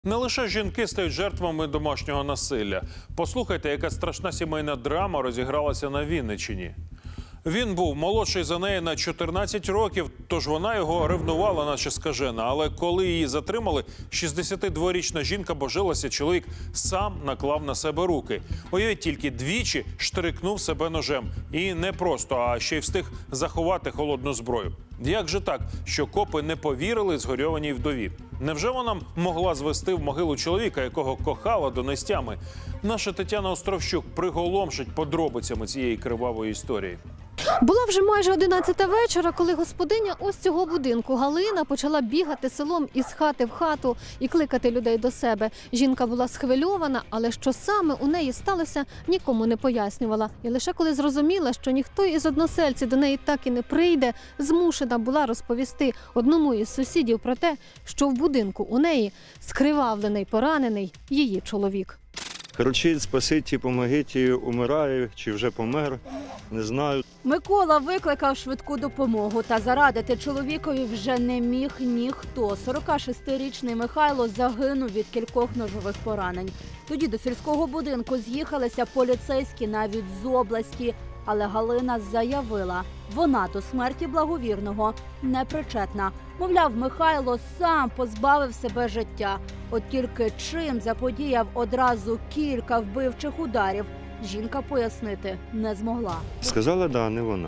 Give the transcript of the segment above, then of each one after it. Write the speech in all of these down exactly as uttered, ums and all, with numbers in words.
Не лише жінки стають жертвами домашнього насилля. Послухайте, яка страшна сімейна драма розігралася на Вінниччині. Він був молодший за неї на чотирнадцять років, тож вона його ревнувала, наче скажена. Але коли її затримали, шістдесятидворічна жінка божилася, чоловік сам наклав на себе руки. Уявіть тільки, двічі штрикнув себе ножем. І не просто, а ще й встиг заховати холодну зброю. Як же так, що копи не повірили згорьованій вдові? Невже вона могла звести в могилу чоловіка, якого кохала донестями? Наша Тетяна Островщук приголомшить подробицями цієї кривавої історії. Була вже майже одинадцята вечора, коли господиня ось цього будинку Галина почала бігати селом із хати в хату і кликати людей до себе. Жінка була схвильована, але що саме у неї сталося, нікому не пояснювала. І лише коли зрозуміла, що ніхто із односельців до неї так і не прийде, змушена була розповісти одному із сусідів про те, що в будинку у неї скривавлений, поранений її чоловік. Кричить, спасіть, помогіть, умирає, чи вже помер, не знаю. Микола викликав швидку допомогу, та зарадити чоловікові вже не міг ніхто. сорокашестирічний Михайло загинув від кількох ножових поранень. Тоді до сільського будинку з'їхалися поліцейські навіть з області. Але Галина заявила, вона до смерті благовірного не причетна. Мовляв, Михайло сам позбавив себе життя. От тільки чим заподіяв одразу кілька вбивчих ударів, жінка пояснити не змогла. Сказала, да, не вона.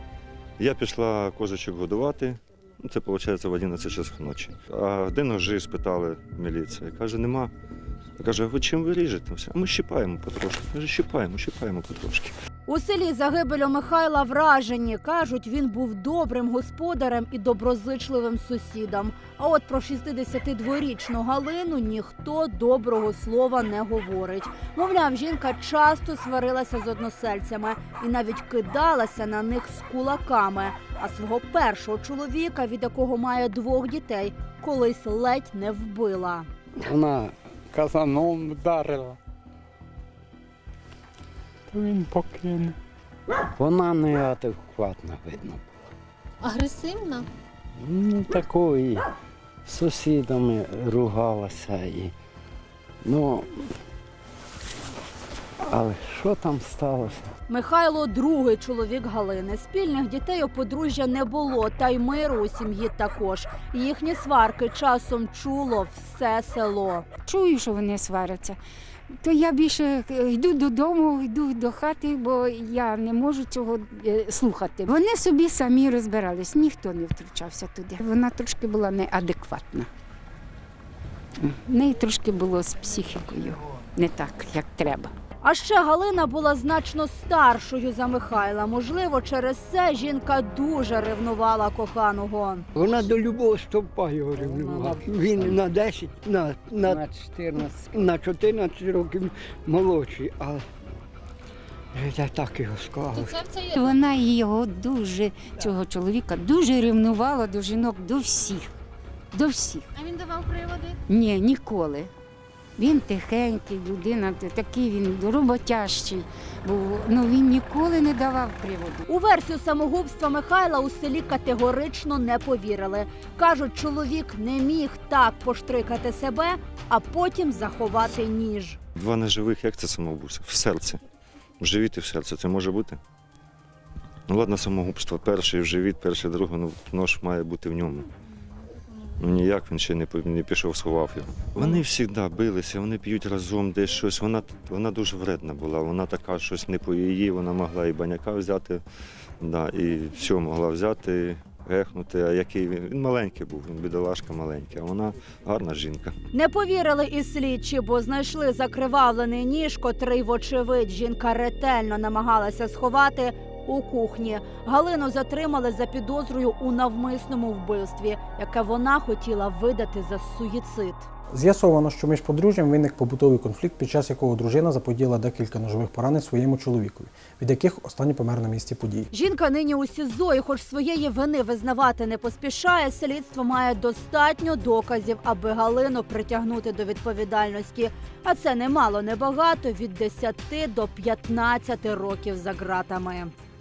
Я пішла козочок годувати, це, виходить, в одинадцять часов ночі. А де ножі, спитали міліція. Каже, нема. Я кажу, а ви чим ви ріжете? А ми щипаємо потрошки. Каже, щипаємо, щипаємо потрошки. У селі загибелю Михайла вражені. Кажуть, він був добрим господарем і доброзичливим сусідом. А от про шістдесятидворічну Галину ніхто доброго слова не говорить. Мовляв, жінка часто сварилася з односельцями і навіть кидалася на них з кулаками. А свого першого чоловіка, від якого має двох дітей, колись ледь не вбила. Вона казаном вдарила. Він покине. Вона неадекватна, видно. Агресивна? Ну, такої. З сусідами ругалася. І... Ну, але що там сталося? Михайло – другий чоловік Галини. Спільних дітей у подружжя не було, та й миру у сім'ї також. Їхні сварки часом чуло все село. Чую, що вони сваряться. То я більше йду додому, йду до хати, бо я не можу цього слухати. Вони собі самі розбирались, ніхто не втручався туди. Вона трошки була неадекватна. В неї трошки було з психікою не так, як треба. А ще Галина була значно старшою за Михайла. Можливо, через це жінка дуже ревнувала коханого. Вона до любого стовпа його ревнувала. Він на десять, на, на, На чотирнадцять. на чотирнадцять років молодший, але життя так його склалося. Вона його дуже, цього чоловіка, дуже ревнувала до жінок, до всіх. До всіх. А він давав приводи? Ні, ніколи. Він тихенький, людина, такий він роботящий був, ну він ніколи не давав приводу. У версію самогубства Михайла у селі категорично не повірили. Кажуть, чоловік не міг так поштрикати себе, а потім заховати ніж. Два неживих, як це самогубство? В серці. В живіт і в серці. Це може бути? Ну, ладно, самогубство. Перший в живіт, перший другий, ну, нож має бути в ньому. Ну, ніяк він ще не, не пішов, сховав його. Вони завжди билися, вони п'ють разом десь щось. Вона, вона дуже вредна була, вона така щось не по її, вона могла і баняка взяти, да, і все могла взяти, гехнути. А який він? Він маленький був, він бідолашка маленький, а вона гарна жінка. Не повірили і слідчі, бо знайшли закривавлений ніж, котрий, вочевидь, жінка ретельно намагалася сховати у кухні. Галину затримали за підозрою у навмисному вбивстві, яке вона хотіла видати за суїцид. З'ясовано, що між подружжям виник побутовий конфлікт, під час якого дружина заподіяла декілька ножових поранень своєму чоловікові, від яких останній помер на місці події. Жінка нині у СІЗО, і хоч своєї вини визнавати не поспішає, слідство має достатньо доказів, аби Галину притягнути до відповідальності. А це немало, небагато, від десяти до п'ятнадцяти років за ґратами.